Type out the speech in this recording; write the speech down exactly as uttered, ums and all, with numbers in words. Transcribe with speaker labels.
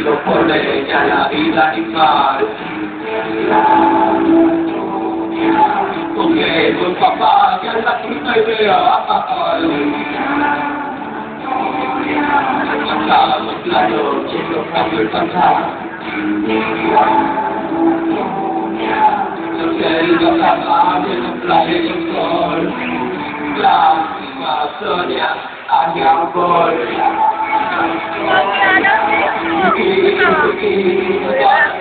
Speaker 1: lo pone ya la vida animal. Porque con papá ya es la misma idea. Pasamos la noche tocando el pasado. Los celdos apagan los playas del sol. Lágrimas, Sonia, hacia amor.